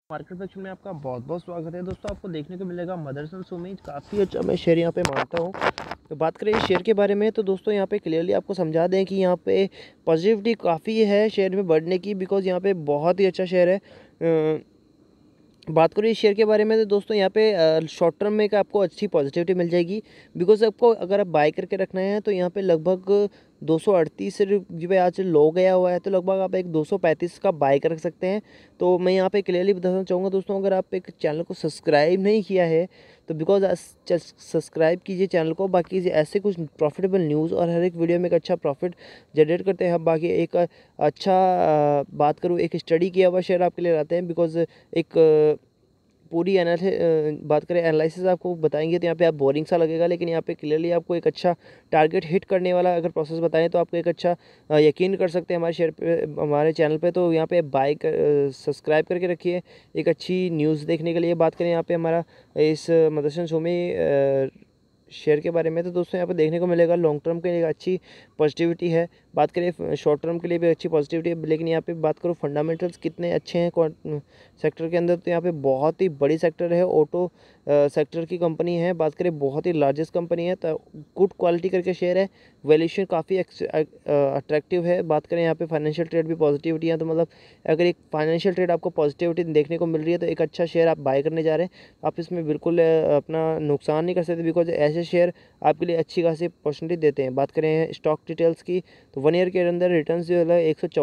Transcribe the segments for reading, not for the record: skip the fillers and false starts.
Market section में आपका बहुत बहुत स्वागत है दोस्तों। आपको देखने को मिलेगा मदरसन सुमीज काफ़ी अच्छा मैं शेयर यहाँ पे मानता हूँ। तो बात करें इस शेयर के बारे में तो दोस्तों यहाँ पे क्लियरली आपको समझा दें कि यहाँ पे पॉजिटिविटी काफ़ी है शेयर में बढ़ने की, बिकॉज यहाँ पे बहुत ही अच्छा शेयर है। बात करूँ इस शेयर के बारे में तो दोस्तों यहाँ पे शॉर्ट टर्म में का आपको अच्छी पॉजिटिविटी मिल जाएगी, बिकॉज आपको अगर आप बाय करके रखना है तो यहाँ पे लगभग 238 जो है आज लो गया हुआ है, तो लगभग आप एक 235 का बाय कर सकते हैं। तो मैं यहाँ पे क्लियरली बताना चाहूँगा दोस्तों, अगर आप एक चैनल को सब्सक्राइब नहीं किया है तो बिकॉज सब्सक्राइब कीजिए चैनल को। बाकी ऐसे कुछ प्रॉफिटेबल न्यूज़ और हर एक वीडियो में एक अच्छा प्रॉफिट जनरेट करते हैं हम। बाकी एक अच्छा बात करूँ, एक स्टडी किया हुआ शेयर आपके लिए लाते हैं, बिकॉज एक पूरी बात करें एनालिसिस आपको बताएंगे तो यहाँ पे आप बोरिंग सा लगेगा, लेकिन यहाँ पे क्लियरली आपको एक अच्छा टारगेट हिट करने वाला अगर प्रोसेस बताएं तो आपको एक अच्छा यकीन कर सकते हैं हमारे शेयर पे, हमारे चैनल पे। तो यहाँ पे सब्सक्राइब करके रखिए एक अच्छी न्यूज़ देखने के लिए। बात करें यहाँ पे हमारा इस मदरसन शो में शेयर के बारे में तो दोस्तों यहाँ पे देखने को मिलेगा लॉन्ग टर्म के लिए अच्छी पॉजिटिविटी है। बात करें शॉर्ट टर्म के लिए भी अच्छी पॉजिटिविटी है, लेकिन यहाँ पे बात करूँ फंडामेंटल्स कितने अच्छे हैं सेक्टर के अंदर, तो यहाँ पे बहुत ही बड़ी सेक्टर है, ऑटो सेक्टर की कंपनी है। बात करें बहुत ही लार्जेस्ट कंपनी है, तो गुड क्वालिटी करके शेयर है, वैल्यूएशन काफ़ी अट्रैक्टिव है। बात करें यहाँ पे फाइनेंशियल ट्रेड भी पॉजिटिविटी है, तो मतलब अगर एक फाइनेंशियल ट्रेड आपको पॉजिटिविटी देखने को मिल रही है तो एक अच्छा शेयर आप बाय करने जा रहे हैं। आप इसमें बिल्कुल अपना नुकसान नहीं कर सकते, बिकॉज ऐसे शेयर आपके लिए अच्छी खासी परसेंटेज देते हैं। बात करें स्टॉक डिटेल्स की तो 1 ईयर के अंदर रिटर्न जो है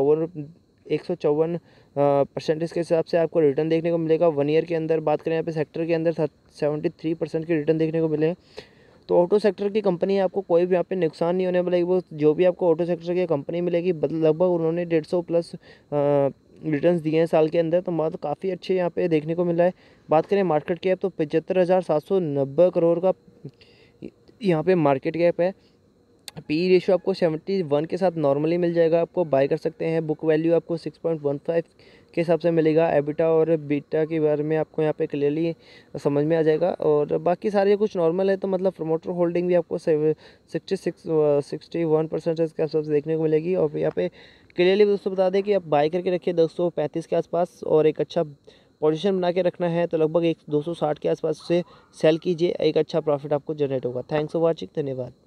154 परसेंटेज के हिसाब से आपको रिटर्न देखने को मिलेगा 1 ईयर के अंदर। बात करें यहाँ पे सेक्टर के अंदर 73% के रिटर्न देखने को मिले। तो ऑटो सेक्टर की कंपनी है, आपको कोई भी यहाँ पे नुकसान नहीं होने वाला। वो जो भी आपको ऑटो सेक्टर की कंपनी मिलेगी लगभग उन्होंने 150 प्लस रिटर्न्स दिए हैं साल के अंदर, तो मतलब काफ़ी अच्छे यहाँ पे देखने को मिला है। बात करें मार्केट कैप तो 75,790 करोड़ का यहाँ पे मार्केट कैप है। पी रेशियो आपको 71 के साथ नॉर्मली मिल जाएगा, आपको बाय कर सकते हैं। बुक वैल्यू आपको 6.15 के हिसाब से मिलेगा। एबिटा और बीटा के बारे में आपको यहाँ पे क्लियरली समझ में आ जाएगा, और बाकी सारे कुछ नॉर्मल है। तो मतलब प्रमोटर होल्डिंग भी आपको 61% के आसपास देखने को मिलेगी। और यहाँ पे क्लियरली दोस्तों बता दें कि आप बाय करके रखिए 235 के आसपास, और एक अच्छा पोजीशन बना के रखना है तो लगभग 260 के आसपास से सेल कीजिए, एक अच्छा प्रॉफिट आपको जनरेट होगा। थैंक्स फॉर वॉचिंग, धन्यवाद।